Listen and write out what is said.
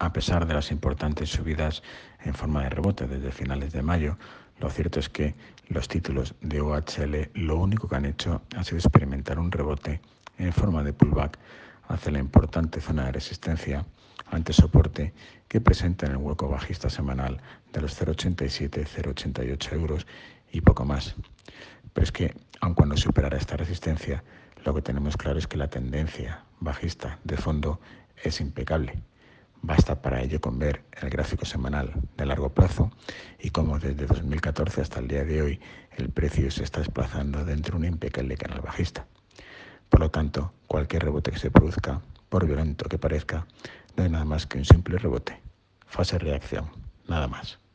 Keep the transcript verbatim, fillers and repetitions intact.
A pesar de las importantes subidas en forma de rebote desde finales de mayo, lo cierto es que los títulos de O H L lo único que han hecho ha sido experimentar un rebote en forma de pullback hacia la importante zona de resistencia ante soporte que presenta en el hueco bajista semanal de los cero coma ochenta y siete a cero coma ochenta y ocho euros y poco más. Pero es que, aun cuando superara esta resistencia, lo que tenemos claro es que la tendencia bajista de fondo es impecable. Basta para ello con ver el gráfico semanal de largo plazo y cómo desde dos mil catorce hasta el día de hoy el precio se está desplazando dentro de un impecable canal bajista. Por lo tanto, cualquier rebote que se produzca, por violento que parezca, no es nada más que un simple rebote. Fase de reacción, nada más.